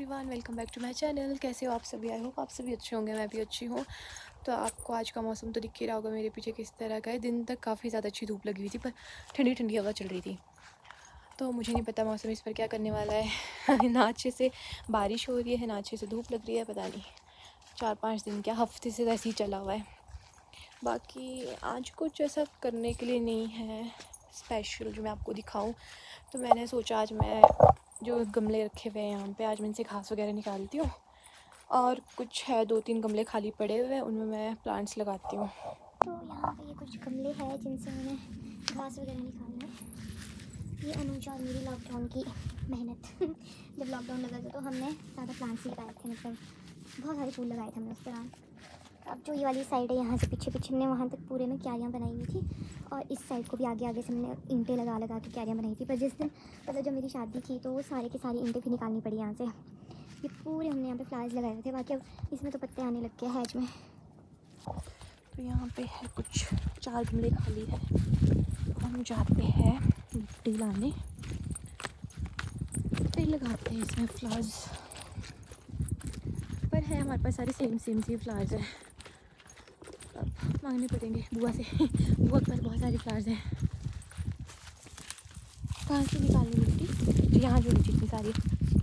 Everyone, welcome back to my channel. कैसे हो आप सभी? आई होप आप सभी अच्छे होंगे, मैं भी अच्छी हूँ। तो आपको आज का मौसम तो दिख ही रहा होगा मेरे पीछे किस तरह का है। दिन तक काफ़ी ज़्यादा अच्छी धूप लगी हुई थी, पर ठंडी ठंडी हवा चल रही थी। तो मुझे नहीं पता मौसम इस पर क्या करने वाला है। ना अच्छे से बारिश हो रही है, ना अच्छे से धूप लग रही है, पता नहीं 4-5 दिन क्या हफ्ते से ऐसे ही चला हुआ है। बाकी आज कुछ ऐसा करने के लिए नहीं है स्पेशल जो मैं आपको दिखाऊं। तो मैंने सोचा आज मैं जो गमले रखे हुए हैं यहाँ पे, आज मैं इनसे घास वगैरह निकालती हूँ। और कुछ है 2-3 गमले खाली पड़े हुए हैं, उनमें मैं प्लांट्स लगाती हूँ। तो यहाँ पे ये कुछ गमले हैं जिनसे मैंने घास वगैरह निकाली है। ये अनुजा और मेरी लॉकडाउन की मेहनत। जब लॉकडाउन लगा था तो हमने ज़्यादा प्लांट्स लगाए थे, मतलब बहुत सारे फूल लगाए थे हमने उस दौरान। अब जो ये वाली साइड है, यहाँ से पीछे पीछे हमने वहाँ तक पूरे में क्यारियाँ बनाई हुई थी, और इस साइड को भी आगे आगे से मैंने ईंटें लगा लगा के क्यारियाँ बनाई थी। पर जिस दिन मतलब जब मेरी शादी थी तो वो सारे के सारी ईंटें फिर निकालनी पड़ी यहाँ से। ये पूरे हमने यहाँ पे फ्लावर्स लगाए हुए थे, बाकी अब इसमें तो पत्ते आने लग गए हैज में। तो यहाँ पे है कुछ 4 गमले खाली है, हम जाते हैं मिट्टी लाने, फिर लगाते हैं इसमें फ्लावर्स। पर है हमारे पास सारे सेम सेम सी फ्लावर्स हैं, अब मांगने पड़ेंगे बुआ से। बुआ के पास बहुत सारे फ्लावर्स हैं। कहाँ से निकालनी मिट्टी? यहाँ जो नीचे इतनी सारी।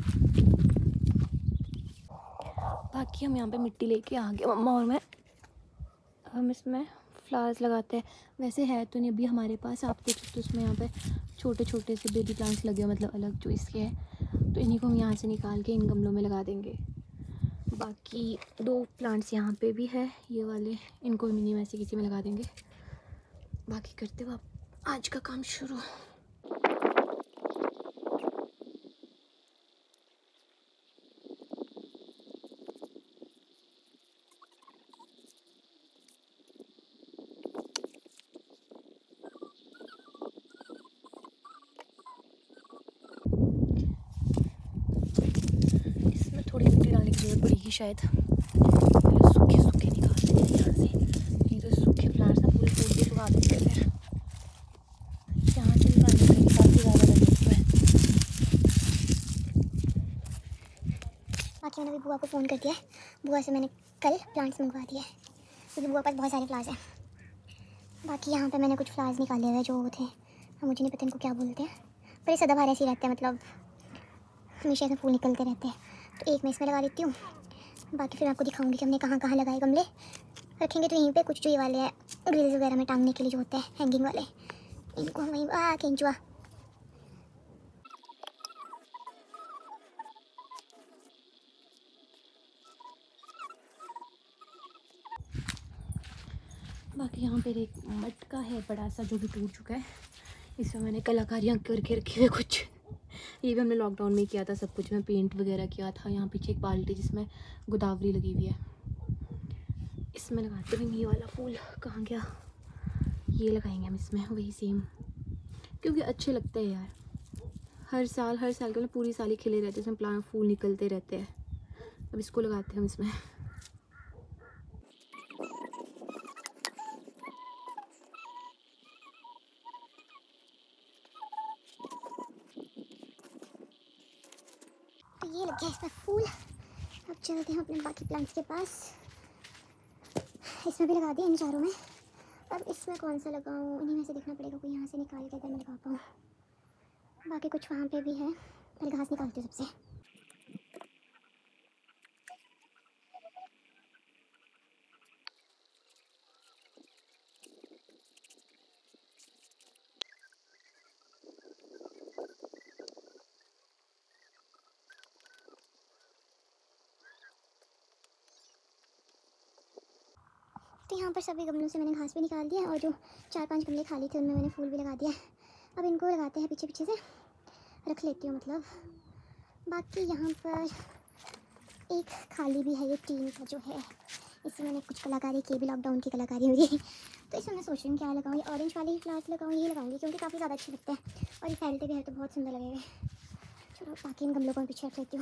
बाकी हम यहाँ पे मिट्टी लेके आ गए मम्मा और मैं, हम इसमें फ्लावर्स लगाते हैं। वैसे है तो नहीं अभी हमारे पास, आप देख सकते हो उसमें यहाँ पे छोटे छोटे से बेबी प्लांट्स लगे हैं, मतलब अलग जो इसके हैं। तो इन्हीं को हम यहाँ से निकाल के इन गमलों में लगा देंगे। बाकी 2 प्लांट्स यहाँ पे भी है, ये वाले, इनको भी मिनी में ऐसे किसी में लगा देंगे। बाकी करते हुए आज का काम शुरू। इसमें थोड़ी मिट्टी डालने की जरूरत पड़ेगी शायद। पहले सूखे सूखे निकालते हैं यहाँ से, नहीं तो सूखे प्लांट्स ना पूरे फूल भी सुखा देते हैं। फिर यहाँ से निकालने का भी काफ़ी ज़्यादा लगे हुए हैं। बाकी मैंने अभी बुआ को फ़ोन कर दिया है। बुआ से मैंने कल प्लांट्स मंगवा दिए हैं, क्योंकि बुआ के पास बहुत सारे फ्लावर्स हैं। बाकी यहाँ पे मैंने कुछ फ्लावर्स निकाले हुए जो थे, अब मुझे नहीं पता इनको क्या बोलते हैं, पर ये सदाबहार ऐसे ही रहते हैं, मतलब हमेशा ऐसे फूल निकलते रहते हैं। तो एक मैं इसमें लगा देती हूँ, बाकी फिर आपको दिखाऊंगी कि हमने कहाँ कहाँ लगाए गमले। रखेंगे तो यहीं पे कुछ जो ये वाले हैं ग्रिल्स वगैरह में टांगने के लिए जो होते हैं हैंगिंग वाले, इनको हम वहीं केंचुआ। बाकी यहाँ पर एक मटका है बड़ा सा जो भी टूट चुका है, इसमें मैंने कलाकारियाँ करके रखी हुई कुछ। ये भी हमने लॉकडाउन में किया था सब कुछ, मैं पेंट वगैरह किया था। यहाँ पीछे एक बाल्टी जिसमें गोदावरी लगी हुई है, इसमें लगाते हैं। ये वाला फूल कहाँ गया? ये लगाएंगे हम इसमें, वही सेम, क्योंकि अच्छे लगते हैं यार। हर साल के मतलब पूरी साल ही खिले रहते हैं, इसमें प्लांट फूल निकलते रहते हैं। अब इसको लगाते हैं हम इसमें। तो ये लग गया इसमें फूल। अब चलते हैं अपने बाकी प्लांट्स के पास। इसमें भी लगा दिया इन चारों में। अब इसमें कौन सा लगाऊं, इन्हीं में से देखना पड़ेगा कोई यहाँ से निकाल के अगर मैं लगा पाऊँ। बाकी कुछ वहाँ पे भी है, पहले घास निकालती हूँ सबसे। तो यहाँ पर सभी गमलों से मैंने घास भी निकाल दिया, और जो 4-5 गमले खाली थे उनमें मैंने फूल भी लगा दिया। अब इनको लगाते हैं पीछे पीछे से, रख लेती हूँ मतलब। बाकी यहाँ पर एक खाली भी है, ये टीन का जो है, इसमें मैंने कुछ कलाकारी की भी, लॉकडाउन की कलाकारी हुई। तो इसमें मैं सोच रही हूँ क्या लगाऊँ, ये ऑरेंज वाले ही फ्लावर्स लगाऊँ, ये लगाऊँगी क्योंकि काफ़ी ज़्यादा अच्छे लगते हैं और ये फैलते भी हैं तो बहुत सुंदर लगेगा। चलो बाकी इन गमलों को मैं पीछे रख लेती हूँ।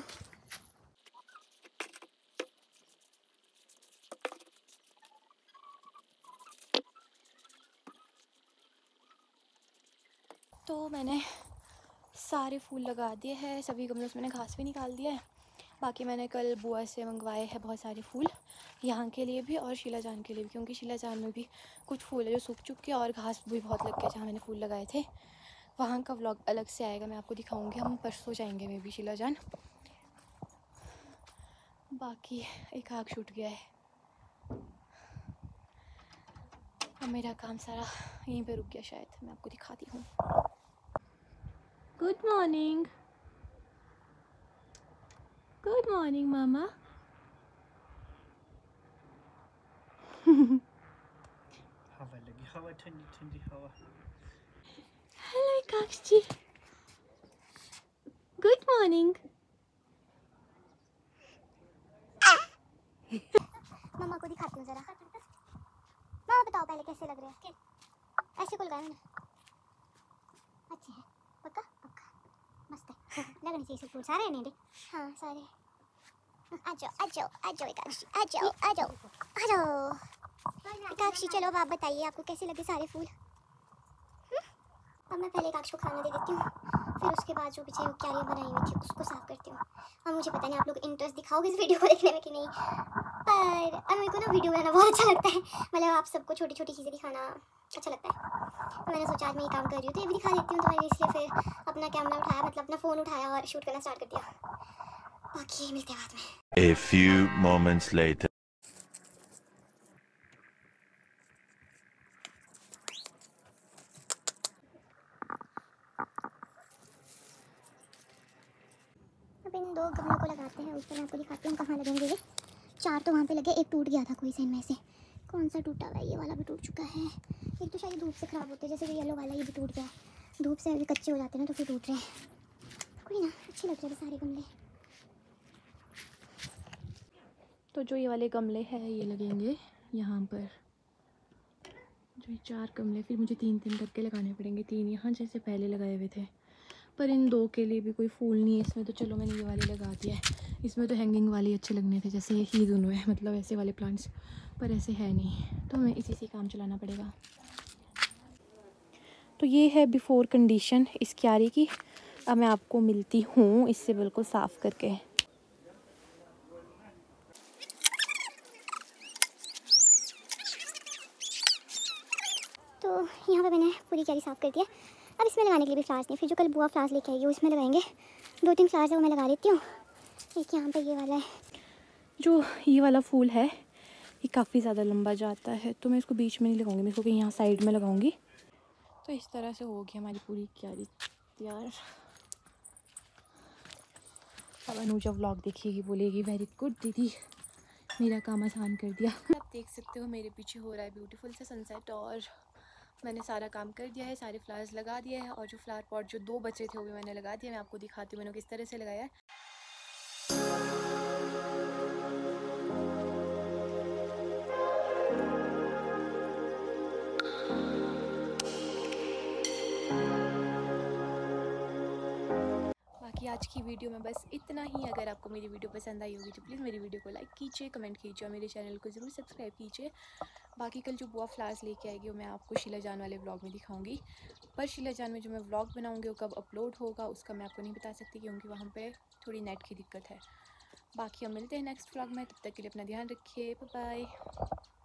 तो मैंने सारे फूल लगा दिए हैं, सभी गमलों से मैंने घास भी निकाल दिया है। बाकी मैंने कल बुआ से मंगवाए हैं बहुत सारे फूल, यहाँ के लिए भी और शीला जान के लिए भी, क्योंकि शीला जान में भी कुछ फूल है जो सूख चुके हैं और घास भी बहुत लग गया जहाँ मैंने फूल लगाए थे। वहाँ का व्लॉग अलग से आएगा, मैं आपको दिखाऊंगी। हम परसों जाएंगे मे भी शीला जान। बाकी एक आग छूट गया है, अब मेरा काम सारा यहीं पे रुक गया शायद, मैं आपको दिखाती हूँ। गुड मॉर्निंग, गुड मॉर्निंग मामा। हवा लगी, हवा ठंडी ठंडी हवा। हेलो काक्ष जी, गुड मॉर्निंग। मम्मा को दिखाती हूँ ज़रा। मामा बताओ पहले कैसे लग रहे हैं। ऐसे खुल गए मैंने। अच्छे हैं, पक्का पक्का मस्त है। लगने चाहिए सब फूल सारे हैं नहीं? हाँ सारे। आ जाओ आ जाओ आ जाओ एकाक्षी, आ जाओ आ जाओ आ जाओ एकाक्षी। चलो अब आप बताइए आपको कैसे लगे सारे फूल। अब मैं पहले एकाक्ष को खाना दे देती हूँ, फिर उसके बाद जो पीछे क्यारियाँ बनाई हुई थी उसको साफ़ करती हूँ। और मुझे पता नहीं आप लोग इंटरेस्ट दिखाओगे इस वीडियो को देखने में कि नहीं, पर अब मेरे को ना वीडियो बनाना बहुत अच्छा लगता है। मतलब आप सबको छोटी छोटी चीज़ें दिखाना अच्छा लगता है, तो मैंने सोचा आज मैं ये काम कर रही हूँ तो ये भी दिखा देती हूँ। तो मैंने इसलिए फिर अपना कैमरा उठाया, मतलब अपना फ़ोन उठाया और शूट करना स्टार्ट कर दिया। बाकी मिलते हैं बाद में। A few moments later. अब इन 2 गमलों को लगाते हैं ऊपर। मैं आपको दिखाती हूँ कहाँ लगेंगे ये। 4 तो वहाँ पे लगे, एक टूट गया था कोई से इनमें से। कौन सा टूटा हुआ है? ये वाला भी टूट चुका है। एक तो शायद धूप से ख़राब होते हैं, जैसे ये येलो वाला ये भी टूट गया। धूप से अभी कच्चे हो जाते हैं ना तो फिर टूट रहे हैं। कोई ना, अच्छे लग रहे हैं सारे गमले। तो जो ये वाले गमले हैं ये लगेंगे यहाँ पर, जो ये 4 गमले, फिर मुझे 3-3 करके लगाने पड़ेंगे। 3 यहाँ जैसे पहले लगाए हुए थे, पर इन 2 के लिए भी कोई फूल नहीं है इसमें, तो चलो मैंने ये वाले लगा दिया है। इसमें तो हैंगिंग वाले अच्छे लगने थे, जैसे ही दोनों है, मतलब ऐसे वाले प्लांट्स, पर ऐसे है नहीं, तो हमें इसी से काम चलाना पड़ेगा। तो ये है बिफ़ोर कंडीशन इस क्यारी की। अब मैं आपको मिलती हूँ इससे बिल्कुल साफ़ करके। तो यहाँ पे मैंने पूरी क्यारी साफ़ कर दिया। अब इसमें लगाने के लिए भी फ्लावर्स नहीं, फिर जो कल बुआ फ्लावर्स लेके आएगी वो इसमें लगाएंगे। 2-3 फ्लावर्स है वो मैं लगा देती हूँ। एक यहाँ पे ये वाला है। जो ये वाला फूल है ये काफ़ी ज़्यादा लंबा जाता है, तो मैं इसको बीच में नहीं लगाऊंगी, मैं इसको कहीं यहाँ साइड में लगाऊंगी। तो इस तरह से होगी हमारी पूरी क्यारी तैयार। अब अनुजा व्लॉग देखिएगी, बोलेगी वेरी गुड दीदी, मेरा काम आसान कर दिया। आप देख सकते हो मेरे पीछे हो रहा है ब्यूटीफुल सा सनसेट, और मैंने सारा काम कर दिया है, सारे फ्लावर्स लगा दिए हैं, और जो फ्लावर पॉट जो 2 बचे थे वो भी मैंने लगा दिया। मैं आपको दिखाती हूँ मैंने किस तरह से लगाया है। बाकी आज की वीडियो में बस इतना ही। अगर आपको मेरी वीडियो पसंद आई होगी तो प्लीज़ मेरी वीडियो को लाइक कीजिए, कमेंट कीजिए और मेरे चैनल को ज़रूर सब्सक्राइब कीजिए। बाकी कल जो बुआ फ्लावर्स लेके आएगी वो मैं आपको शीला जान वाले व्लॉग में दिखाऊंगी, पर शीला जान में जो मैं व्लॉग बनाऊंगी वो कब अपलोड होगा उसका मैं आपको नहीं बता सकती, क्योंकि वहाँ पे थोड़ी नेट की दिक्कत है। बाकी हम मिलते हैं नेक्स्ट व्लॉग में, तब तक के लिए अपना ध्यान रखिए, बाय बाय।